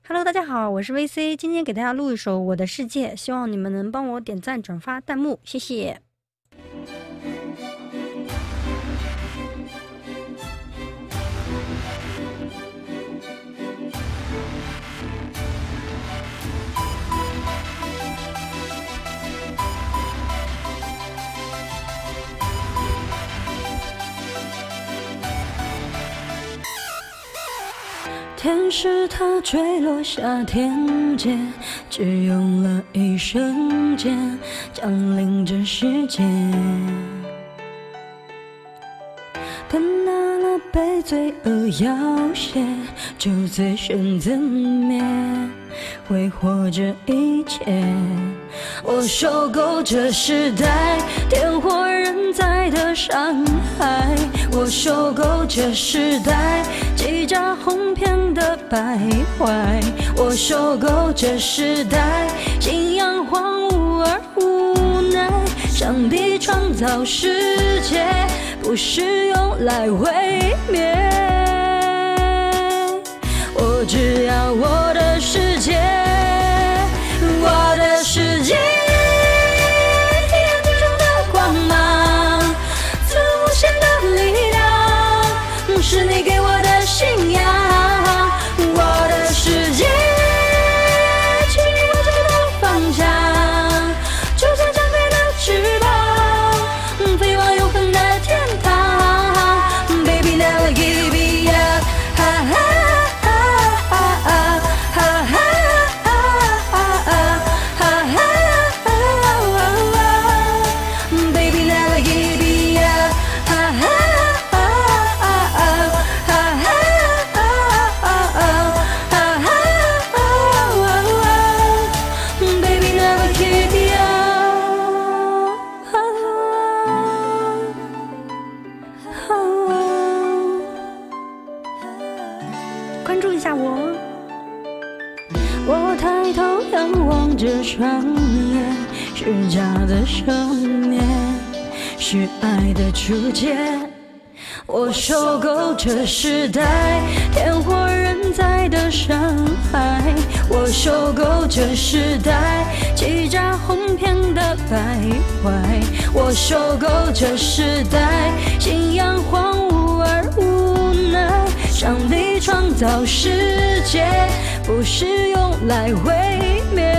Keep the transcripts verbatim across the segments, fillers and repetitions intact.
Hello， 大家好，我是 V C， 今天给大家录一首《我的世界》，希望你们能帮我点赞、转发、弹幕，谢谢。天使它坠落下天界，只用了一瞬间降临这世界，等到了被罪恶要挟，就最选择灭，挥霍这一切。我受够这时代天火人在的伤害，我受够这时代欺诈哄骗的败坏，我受够这时代信仰荒芜而无奈。上帝创造世界不是用来毁灭，我只要我的世界，我的世界，黑暗之中的光芒，自无限的力量，是你给我的信仰。我的世界，请我找到方向，就像张飞的翅膀，飞往永恒的天堂。Baby never give me up， 哈哈哈哈哈哈哈。关注一下我，我抬头仰望着双眼，是假的生灭，是爱的初见。我受够这时代天火人在的伤害，我受够这时代欺诈哄骗的败坏，我受够这时代信仰荒芜而无奈。上帝创造世界不是用来毁灭，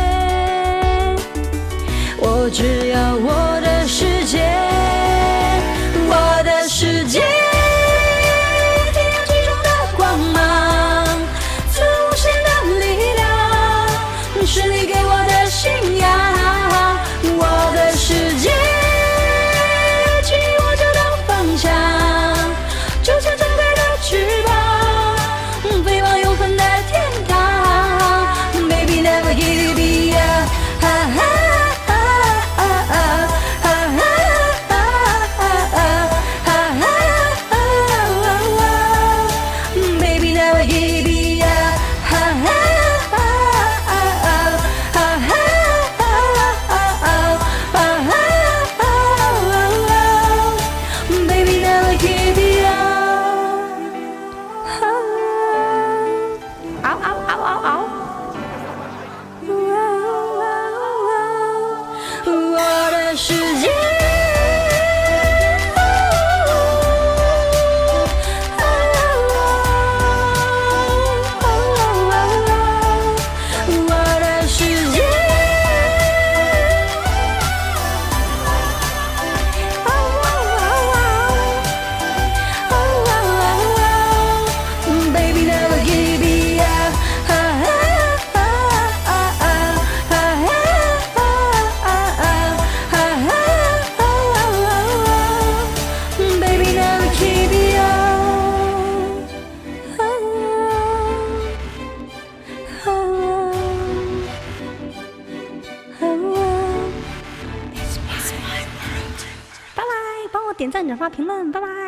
我只要我的世界，我的世界，黑暗之中的光芒，自无限的力量，是你给我的信仰。我的世界，请我找到方向，就像张飞的翅膀，飞往永恒的天堂。Baby never give me up， 哈哈。世界，我的世界，Baby never give me up。点赞、转发、评论，拜拜。